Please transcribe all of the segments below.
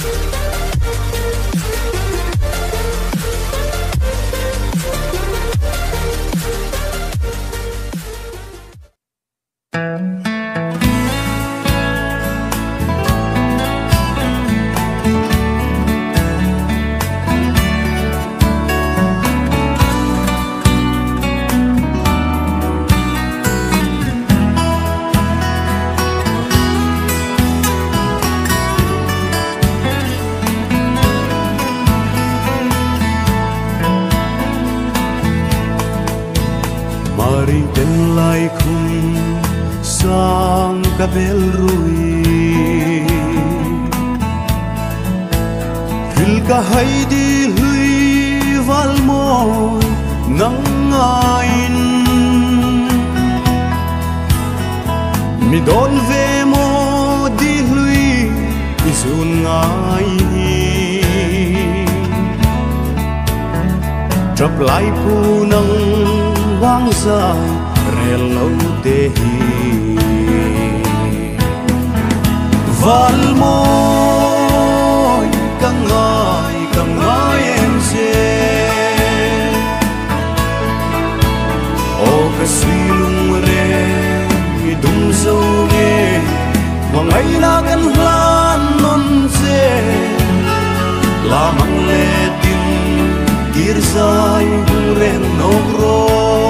Bel rui hil ka hai di hui val mo nang ngain mi don ve mo di hui isun ngai trap lai pu nang wang sai rel lâu te hi val môi căng ngài em sẽ ô cái suy lung re đúng dâu nghe hoàng ấy là căn lan non sẽ là mang lệ tin kia dài ren nông ro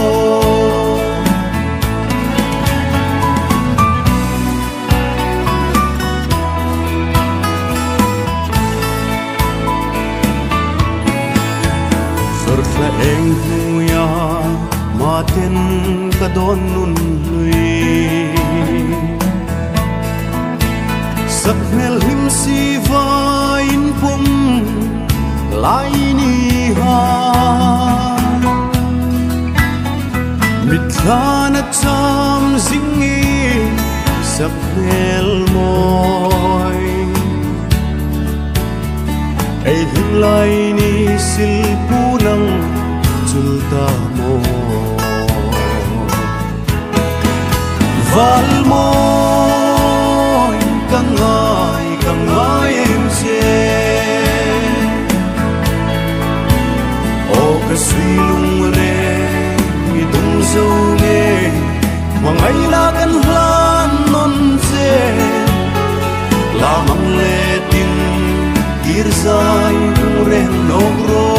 là em huya mà tên cả đón nun lui sắc mel him si vain pum lai ni ha mitlan at sam zingi sắc mel môi ai him lai ni sil punang sulta mo val môi căng ngài em sẽ ô cái suy lung re mi tung dâu nghe hoàng ấy là căn lan non sẽ là mang lệ tin kia dài ren nông ro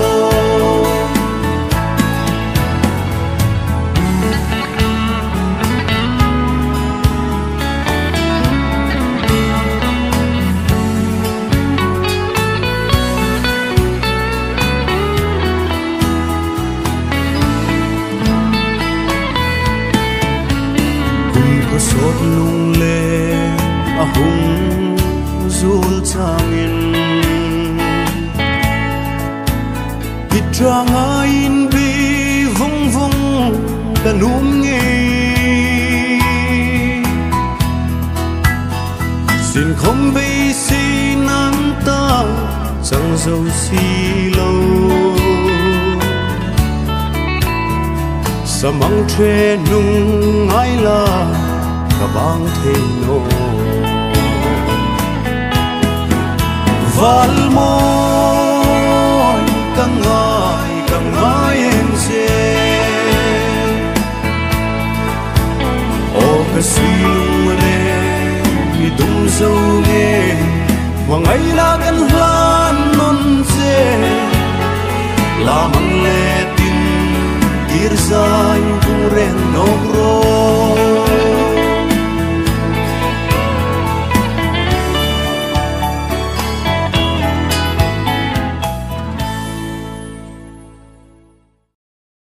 sốt lung lê a hung zul changin hit trang in bi vung vung kanum nge xin không bi xin nắng ta chẳng dâu xi lâu sa mang tre nung ai la cả bang thế nô val môi căng ngài em sẽ ô cái suy lung re mi đúng dâu nghe hoàng ấy là căn lan non sẽ là mang lệ tin kia dài ren nông ro